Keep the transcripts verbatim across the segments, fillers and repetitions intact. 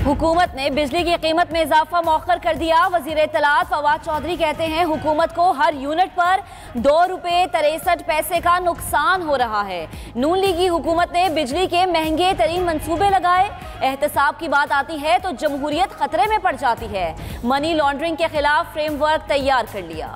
हुकूमत ने बिजली की कीमत में इजाफा मौखर कर दिया। वजीर इत्तलात फवाद चौधरी कहते हैं हुकूमत को हर यूनिट पर दो रुपए तिरसठ पैसे का नुकसान हो रहा है। नून लीगी हुकूमत ने बिजली के महंगे तरीन मंसूबे लगाए। एहतसाब की बात आती है तो जमहूरियत खतरे में पड़ जाती है। मनी लॉन्ड्रिंग के खिलाफ फ्रेमवर्क तैयार कर लिया।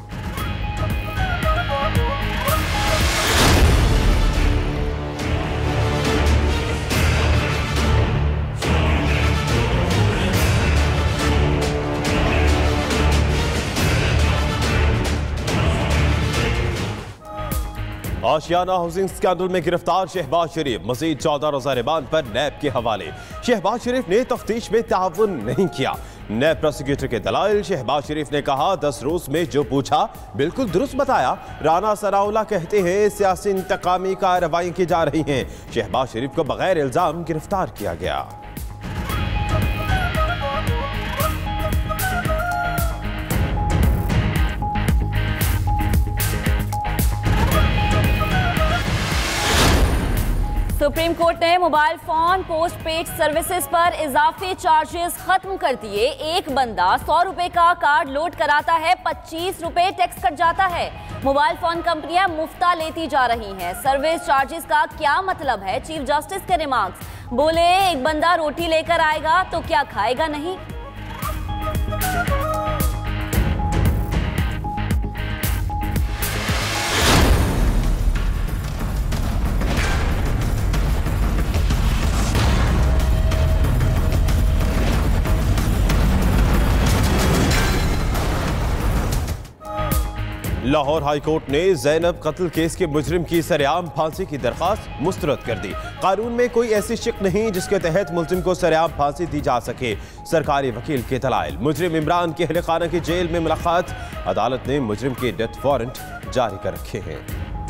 आशियाना हाउसिंग स्कैंडल में गिरफ्तार शहबाज शरीफ मजीद चौदह रोजा रिमांड पर नैब के हवाले। शहबाज शरीफ ने तफ्तीश में ताउन नहीं किया। नैब प्रोसिक्यूटर के दलाइल। शहबाज शरीफ ने कहा दस रोज में जो पूछा बिल्कुल दुरुस्त बताया। राना सनाउल्लाह कहते हैं सियासी इंतकामी कार्रवाई की जा रही हैं। शहबाज शरीफ को बगैर इल्जाम गिरफ्तार किया गया। सुप्रीम कोर्ट ने mobile phone postpaid services पर इजाफी चार्जेस खत्म कर दिए। एक बंदा सौ रुपए का कार्ड लोड कराता है, पच्चीस रुपए टैक्स कट जाता है। मोबाइल फोन कंपनियां मुफ्ता लेती जा रही हैं। सर्विस चार्जेस का क्या मतलब है? चीफ जस्टिस के रिमार्क्स। बोले एक बंदा रोटी लेकर आएगा तो क्या खाएगा नहीं? लाहौर हाई कोर्ट ने ज़ैनब कत्ल केस के मुजरिम की सरेआम फांसी की दरखास्त मुस्तरद कर दी। कानून में कोई ऐसी शिक नहीं जिसके तहत मुलजिम को सरेआम फांसी दी जा सके। सरकारी वकील के दलाइल। मुजरिम इमरान के अहल खाना की जेल में मुलाकात। अदालत ने मुजरिम के डेथ वारंट जारी कर रखे हैं।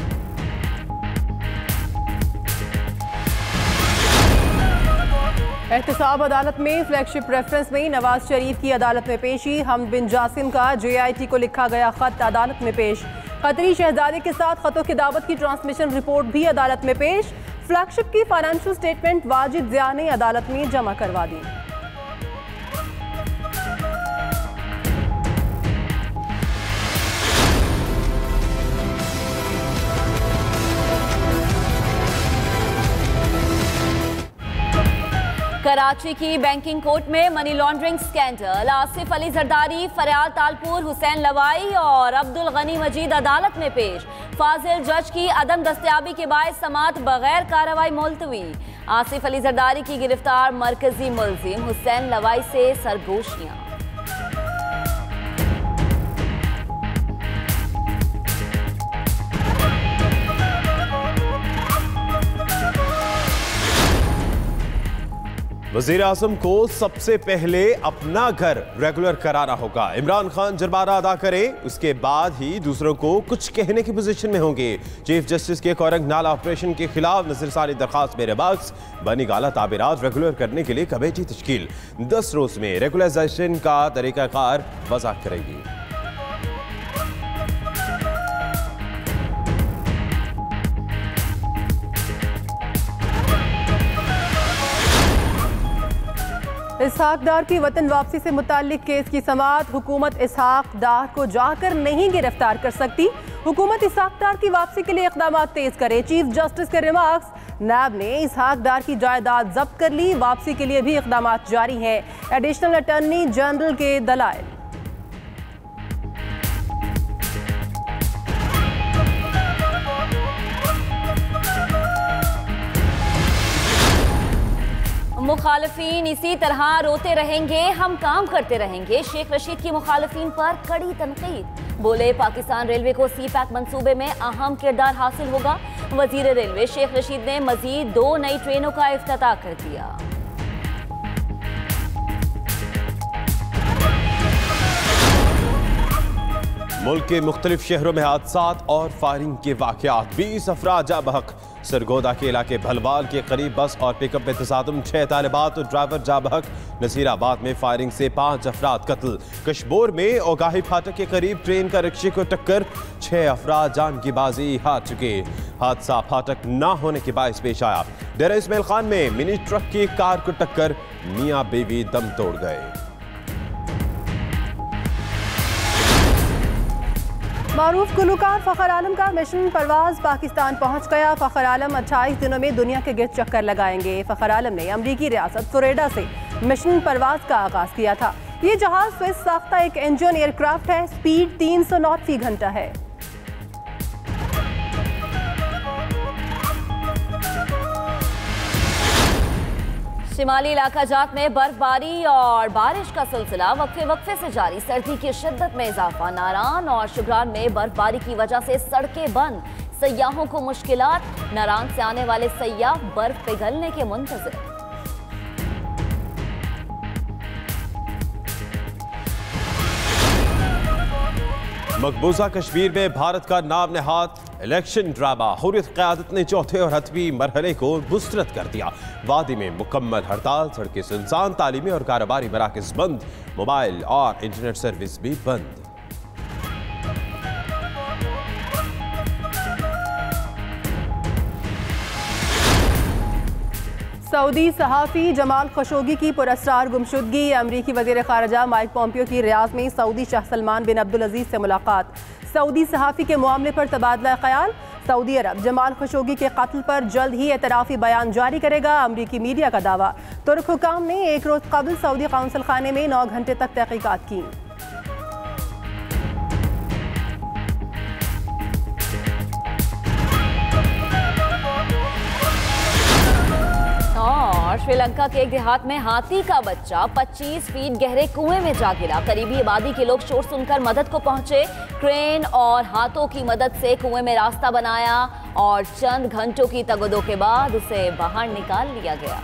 एहतसाब अदालत में फ्लैगशिप रेफरेंस में नवाज शरीफ की अदालत में पेशी। हमद बिन जासिम का जे आई टी को लिखा गया खत अदालत में पेश। कतरी शहजादे के साथ खतों की दावत की ट्रांसमिशन रिपोर्ट भी अदालत में पेश। फ्लैगशिप की फाइनेंशियल स्टेटमेंट वाजिद ज़िया ने अदालत में जमा करवा दी। कराची की बैंकिंग कोर्ट में money laundering scandal. Asif Ali Zardari, Faryad Talpur, Hussain लवाई और अब्दुल गनी मजीद अदालत में पेश। फाजिल जज की अदम दस्तयाबी के बायस समाअत बगैर कार्रवाई मुलतवी। आसिफ अली जरदारी की गिरफ्तार मरकजी मुलजिम हुसैन लवाई से सरगोशियां। वजीर आजम को सबसे पहले अपना घर रेगुलर कराना होगा। इमरान खान जुर्माना अदा करें, उसके बाद ही दूसरों को कुछ कहने की पोजीशन में होंगे। चीफ जस्टिस के कोरंग नाला ऑपरेशन के खिलाफ नजरसानी दरखास्त में रिमार्क्स। बनी गाला ताबीरात रेगुलर करने के लिए कमेटी तश्कील। दस रोज में रेगुलराइजेशन का तरीकाकार वज़ाहत करेगी। इसहाक डार की वतन वापसी से मुताल्लिक केस की समाअत। हुकूमत इसहाक डार को जाकर नहीं गिरफ्तार कर सकती। हुकूमत इसहाक डार की वापसी के लिए इक़दाम तेज करे। चीफ जस्टिस के रिमार्क्स। नैब ने इसहाक डार की जायदाद जब्त कर ली। वापसी के लिए भी इक़दाम जारी हैं। एडिशनल अटॉर्नी जनरल के दलाइल। मुखालिफिन इसी तरह रोते रहेंगे, हम काम करते रहेंगे। शेख रशीद की मुखालिफिन पर कड़ी तनकीद। बोले पाकिस्तान रेलवे को सी पैक मंसूबे में अहम किरदार हासिल होगा। वजीर रेलवे शेख रशीद ने मजीद दो नई ट्रेनों का इफ्तिताह कर दिया। मुल्क के मुख्तलिफ शहरों में हादसात और फायरिंग के वाकयात। बीस अफराद जा बहक। सरगोदा के इलाके भलवाल के करीब बस और पिकअप में तसादुम, छह तालिबात और ड्राइवर जाबहक। नसीराबाद में फायरिंग से पांच अफराद कत्ल। कशबोर में ओगाही फाटक के करीब ट्रेन का रिक्शे को टक्कर, छह अफराद जान की बाजी हार चुके। हादसा फाटक न होने के बायस पेश आया। डेरा इस्माइल खान में मिनी ट्रक की कार को टक्कर, मियां बीवी दम तोड़ गए। मारूफ गुलूकार फखर आलम का मिशन परवाज पाकिस्तान पहुंच गया। फखर आलम अट्ठाईस दिनों में दुनिया के गिर्द चक्कर लगाएंगे। फखर आलम ने अमरीकी रियासत फ्लोरिडा से मिशन परवाज का आगाज किया था। ये जहाज स्विस साख्ता एक इंजन एयरक्राफ्ट है। स्पीड तीन सौ नॉट फी घंटा है। शिमाली इलाका जात में बर्फबारी और बारिश का सिलसिला वक्फे वक्फे से जारी। सर्दी की शिद्दत में इजाफा। नारान और शुबरान में बर्फबारी की वजह से सड़कें बंद, सयाहों को मुश्किलात। नारान से आने वाले सयाह बर्फ पिघलने के मुंतज़िर। मकबूजा कश्मीर में भारत का नाम नहाद इलेक्शन ड्रामा। हुर्रियत क़यादत ने चौथे और हतमी मरहले को मुस्तरद कर दिया। वादी में मुकम्मल हड़ताल, सड़कें सुनसान, तालीमी और कारोबारी मराकज़ बंद, मोबाइल और इंटरनेट सर्विस भी बंद। सऊदी सहाफ़ी जमाल खशोगी की पुरस्कार गुमशुदगी। अमरीकी वज़ीर ख़ारिजा माइक पॉम्पियो की रियाद में सऊदी शाह सलमान बिन अब्दुल अजीज़ से मुलाकात। सऊदी सहाफ़ी के मामले पर तबादला ख्याल। सऊदी अरब जमाल खशोगी के कत्ल पर जल्द ही एतराफ़ी बयान जारी करेगा। अमरीकी मीडिया का दावा। तुर्क हुकाम ने एक रोज़ कबल सऊदी कौंसल खाने में नौ घंटे तक तहक़ीक़ात की। और श्रीलंका के एक देहात में हाथी का बच्चा पच्चीस फीट गहरे कुएं में जा गिरा। करीबी आबादी के लोग शोर सुनकर मदद को पहुंचे। क्रेन और हाथों की मदद से कुएं में रास्ता बनाया और चंद घंटों की तगदो के बाद उसे बाहर निकाल लिया गया।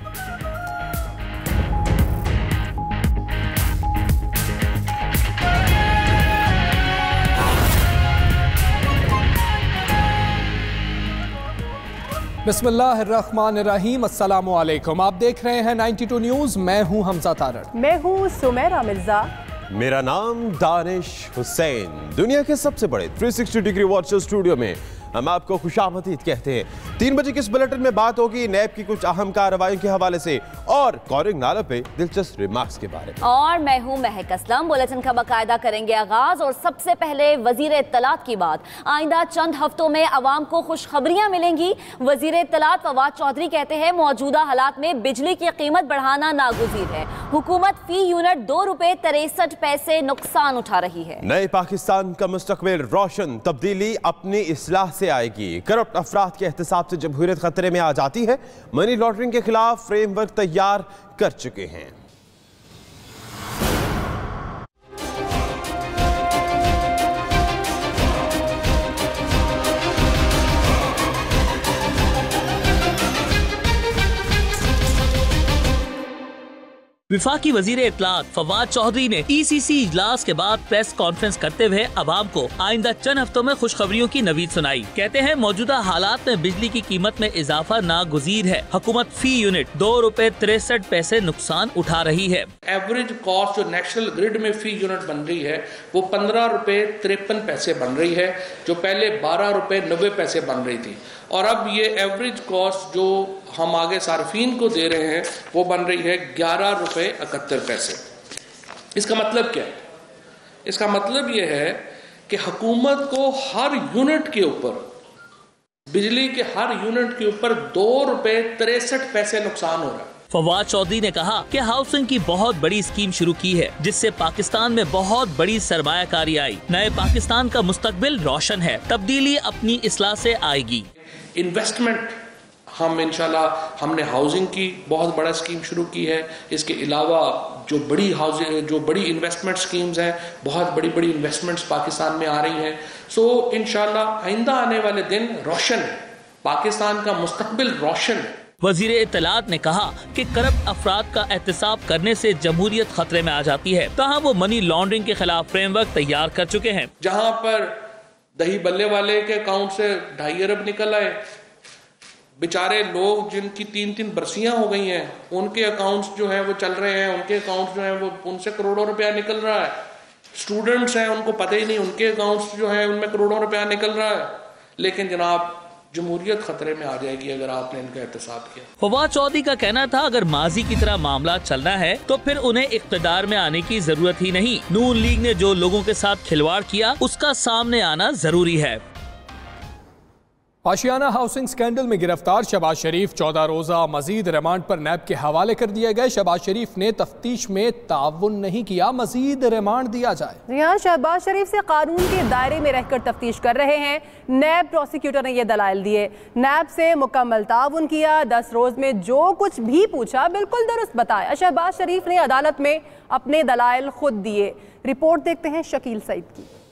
बिस्मिल्लाहिर्रहमानिर्रहीम, अस्सलामु अलैकुम। आप देख रहे हैं नाइन्टी टू न्यूज़। मैं हूं हमजा तारड़। मैं हूं सुमेरा मिर्जा। मेरा नाम दानिश हुसैन। दुनिया के सबसे बड़े तीन सौ साठ डिग्री वॉचर स्टूडियो में हम आपको खुशामदीद कहते हैं। तीन बजे के इस बुलेटिन में बात होगी नैब की कुछ अहम कार्रवाइयों के हवाले से और कॉरिंग नाला पे दिलचस्प रिमार्क्स के बारे में। और मैं हूं महक असलम। बुलेटिन का बाकायदा करेंगे आगाज और सबसे पहले वजीर इत्तलात की बात। आइंदा चंद हफ्तों में अवाम को खुशखबरियां मिलेंगी। वजीर इत्तलात फवाद चौधरी कहते हैं मौजूदा हालात में बिजली की कीमत बढ़ाना नागुज़ीर है। हुकूमत फी यूनिट दो रुपए तिरसठ पैसे नुकसान उठा रही है। नए पाकिस्तान का मुस्तकबिल रोशन, तब्दीली अपनी इस्लाह से आएगी। करप्ट अफराद के एहतसाब से जमहूरियत खतरे में आ जाती है। मनी लॉन्ड्रिंग के खिलाफ फ्रेमवर्क तैयार कर चुके हैं। विफाकी वजीर इत्तलात फवाद चौधरी ने ई सी सी इजलास के बाद प्रेस कॉन्फ्रेंस करते हुए अवाम को आइंदा चंद हफ्तों में खुशखबरियों की नवीद सुनाई। कहते हैं मौजूदा हालात में बिजली की कीमत में इजाफा नागुज़ीर है। हुकूमत फी यूनिट दो रुपए तिरसठ पैसे नुकसान उठा रही है। एवरेज कॉस्ट जो नेशनल ग्रिड में फी यूनिट बन रही है वो पंद्रह रुपए तिरपन पैसे बन रही है, जो पहले बारह रुपए नब्बे पैसे बन रही थी। और अब ये एवरेज कॉस्ट जो हम आगे सार्फिन को दे रहे हैं वो बन रही है ग्यारह रुपए इकहत्तर पैसे। इसका मतलब क्या है? इसका मतलब ये है कि हुकूमत को हर यूनिट के ऊपर, बिजली के हर यूनिट के ऊपर दो रुपए तिरसठ पैसे नुकसान हो रहा है। फवाद चौधरी ने कहा कि हाउसिंग की बहुत बड़ी स्कीम शुरू की है जिससे पाकिस्तान में बहुत बड़ी सरमायाकारी आई। नए पाकिस्तान का मुस्तकबिल रोशन है। तब्दीली अपनी इस्लाह से आएगी। इन्वेस्टमेंट हम इंशाल्लाह हमने हाउसिंग की बहुत बड़ा स्कीम शुरू की है। इसके अलावा जो बड़ी हाउसिंग जो बड़ी इन्वेस्टमेंट स्कीम्स हैं, बहुत बड़ी बड़ी इन्वेस्टमेंट्स पाकिस्तान में आ रही हैं। सो इंशाल्लाह आइंदा आने वाले दिन रोशन, पाकिस्तान का मुस्तकबिल रोशन। वजीर इत्तलात ने कहा कि करप्ट अफराद का एहतसाब करने से जमहूरियत खतरे में आ जाती है। तहाँ वो मनी लॉन्ड्रिंग के खिलाफ फ्रेमवर्क तैयार कर चुके हैं। जहाँ पर दही बल्ले वाले के अकाउंट से ढाई अरब निकल आए, बेचारे लोग जिनकी तीन तीन बरसियां हो गई हैं, उनके अकाउंट्स जो हैं वो चल रहे हैं, उनके अकाउंट्स जो हैं वो उनसे करोड़ों रुपया निकल रहा है। स्टूडेंट्स हैं, उनको पता ही नहीं, उनके अकाउंट्स जो हैं उनमें करोड़ों रुपया निकल रहा है। लेकिन जनाब, जमहूरियत खतरे में आ जाएगी अगर आपने इनका एहतसाब किया। फवाद चौधरी का कहना था, अगर माजी की तरह मामला चलना है तो फिर उन्हें इख्तिदार में आने की जरूरत ही नहीं। नून लीग ने जो लोगों के साथ खिलवाड़ किया उसका सामने आना जरूरी है। आशियाना हाउसिंग स्कैंडल में गिरफ्तार शहबाज शरीफ चौदह रोजा मजीद रिमांड पर नैब के हवाले कर दिए गए। शहबाज शरीफ ने तफ्तीश में ताउन नहीं किया, मजीद रिमांड दिया जाए। यहाँ शहबाज शरीफ से कानून के दायरे में रहकर तफ्तीश कर रहे हैं। नैब प्रोसिक्यूटर ने ये दलाइल दिए, नैब से मुकम्मल ताउन किया, दस रोज में जो कुछ भी पूछा बिल्कुल दुरुस्त बताया। शहबाज शरीफ ने अदालत में अपने दलाइल खुद दिए। रिपोर्ट देखते हैं शकील सईद की।